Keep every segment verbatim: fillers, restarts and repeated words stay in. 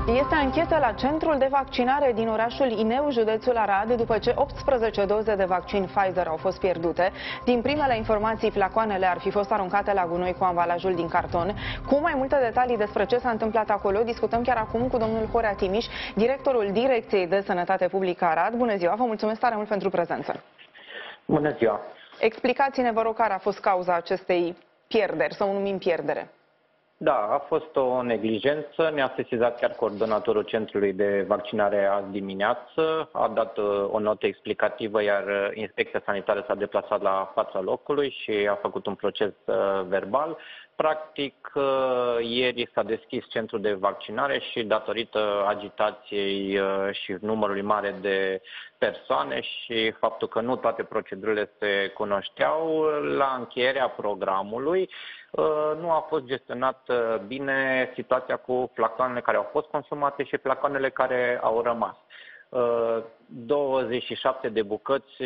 Este anchetă la centrul de vaccinare din orașul Ineu, județul Arad, după ce optsprezece doze de vaccin Pfizer au fost pierdute. Din primele informații, flacoanele ar fi fost aruncate la gunoi cu ambalajul din carton. Cu mai multe detalii despre ce s-a întâmplat acolo, discutăm chiar acum cu domnul Horea Timiș, directorul Direcției de Sănătate Publică Arad. Bună ziua, vă mulțumesc tare mult pentru prezență. Bună ziua. Explicați-ne, vă rog, care a fost cauza acestei pierderi, să o numim pierdere. Da, a fost o neglijență. Ne-a sesizat chiar coordonatorul Centrului de Vaccinare azi dimineață. A dat o notă explicativă, iar Inspecția Sanitară s-a deplasat la fața locului și a făcut un proces verbal. Practic, ieri s-a deschis centrul de vaccinare și datorită agitației și numărului mare de persoane și faptul că nu toate procedurile se cunoșteau, la încheierea programului nu a fost gestionat bine situația cu flacoanele care au fost consumate și flacoanele care au rămas. douăzeci și șapte de bucăți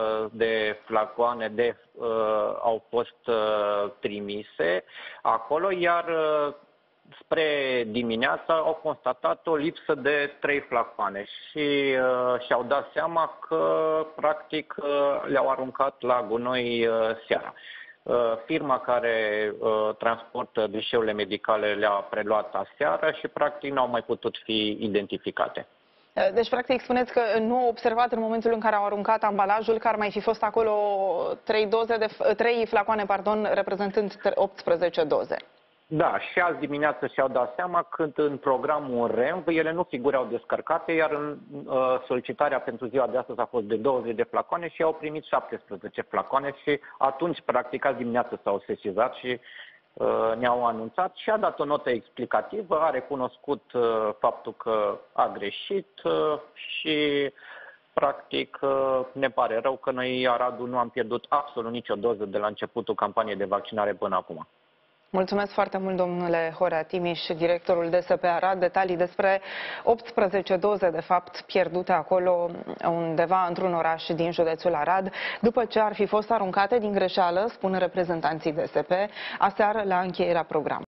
de flacoane de, uh, au fost uh, trimise acolo, iar uh, spre dimineața au constatat o lipsă de trei flacoane și uh, și-au dat seama că practic uh, le-au aruncat la gunoi uh, seara. Uh, firma care uh, transportă deșeurile medicale le-a preluat aseară și practic n-au mai putut fi identificate. Deci, practic, spuneți că nu au observat în momentul în care au aruncat ambalajul că ar mai fi fost acolo trei doze de, trei flacoane, pardon, reprezentând optsprezece doze. Da, și azi dimineață și-au dat seama când în programul R E M V ele nu figureau descărcate, iar în uh, solicitarea pentru ziua de astăzi a fost de douăzeci de flacoane și au primit șaptesprezece flacoane și atunci, practic, azi dimineață s-au sesizat și ne-au anunțat și a dat o notă explicativă, a recunoscut uh, faptul că a greșit uh, și practic uh, ne pare rău că noi, Aradul, nu am pierdut absolut nicio doză de la începutul campaniei de vaccinare până acum. Mulțumesc foarte mult, domnule Horea Timiș, directorul D S P Arad. Detalii despre optsprezece doze, de fapt, pierdute acolo undeva într-un oraș din județul Arad, după ce ar fi fost aruncate din greșeală, spun reprezentanții D S P, aseară la încheierea programului.